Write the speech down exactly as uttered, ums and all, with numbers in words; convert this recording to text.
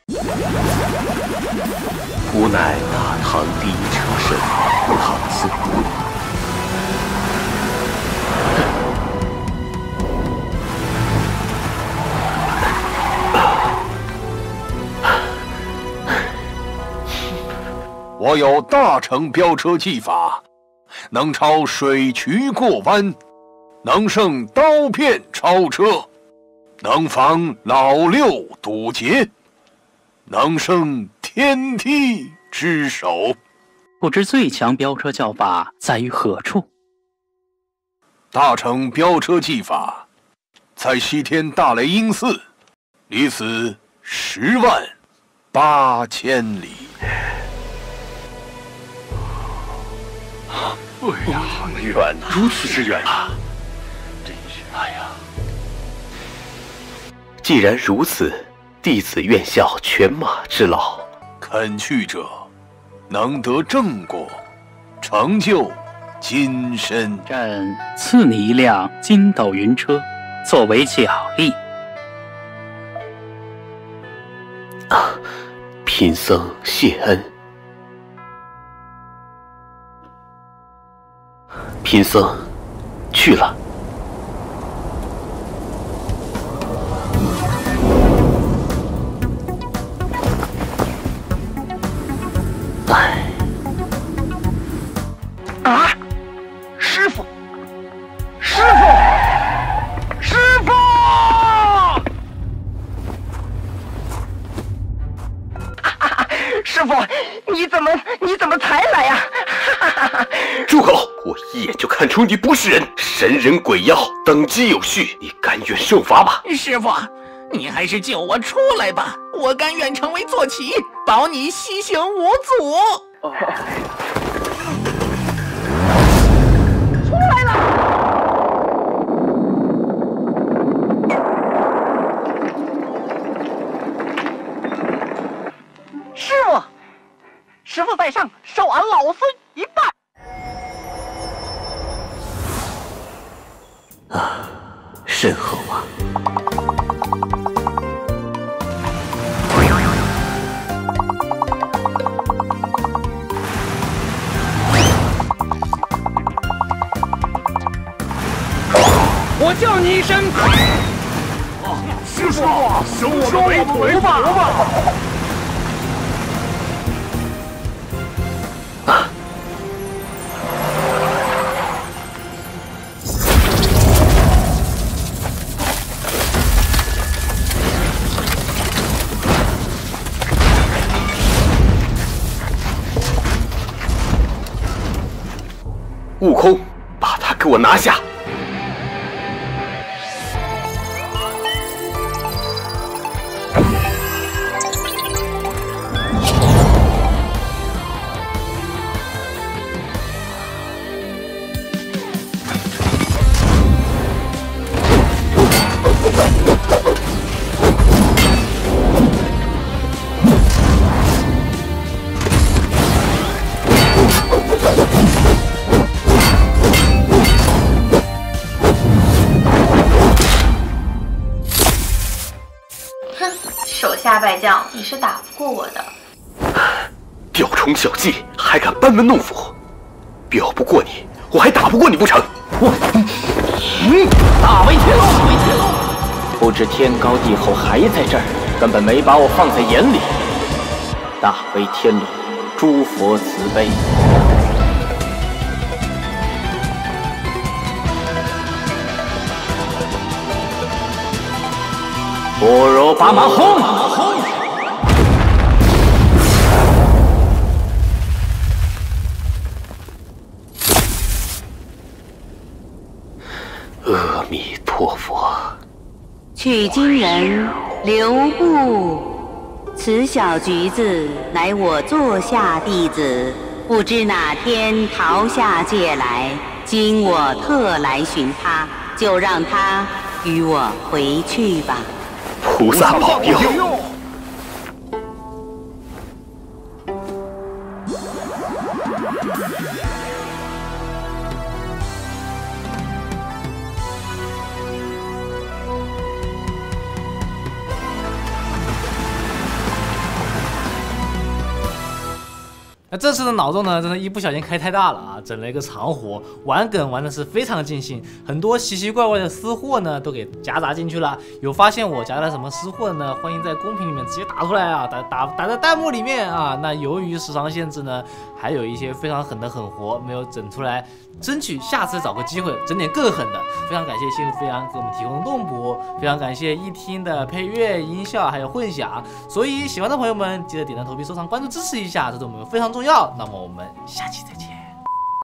吾乃大唐第一车神唐僧。 我有大乘飙车技法，能超水渠过弯，能胜刀片超车，能防老六堵截，能胜天梯之手。 不知最强飙车教法在于何处？ 大乘飙车技法在西天大雷音寺，离此十万八千里。 哎呀，远呐，如此之远啊！真是，哎呀！既然如此，弟子愿效犬马之劳。 肯去者，能得正果，成就金身。 朕赐你一辆筋斗云车，作为奖励。 啊，贫僧谢恩。贫僧去了。哎， 啊！师傅，师傅，师傅！啊、师傅，你怎么你怎么才来呀、啊？ 住口！我一眼就看出你不是人，神人鬼妖，等机有序，你甘愿受罚吧？ 师傅，你还是救我出来吧，我甘愿成为坐骑，保你西行无阻。哦、出来了！师傅，师傅在上，受俺老孙一拜。 啊，甚厚啊！ 我叫你一声，啊，师傅，收我为徒吧！ 啊！悟空，把他给我拿下！ 手下败将，你是打不过我的。 雕虫小技，还敢班门弄斧！飙不过你，我还打不过你不成？我， 嗯，大威天龙，大威天龙， 不知天高地厚还在这儿，根本没把我放在眼里。大威天龙，诸佛慈悲。般若巴马轰！ 阿弥陀佛。 取经人留步，此小橘子乃我座下弟子，不知哪天逃下界来，今我特来寻他，就让他与我回去吧。 菩萨保佑！ 那这次的脑洞呢，真的一不小心开太大了啊，整了一个长活，玩梗玩的是非常尽兴，很多奇奇怪怪的私货呢都给夹杂进去了。有发现我夹了什么私货呢？欢迎在公屏里面直接打出来啊，打打打在弹幕里面啊。那由于时长限制呢，还有一些非常狠的狠活没有整出来，争取下次找个机会整点更狠的。非常感谢幸福飞扬给我们提供动捕，非常感谢一听的配乐、音效还有混响。所以喜欢的朋友们记得点赞、投币、收藏、关注支持一下，这对我们非常重要。那么我们下期再见。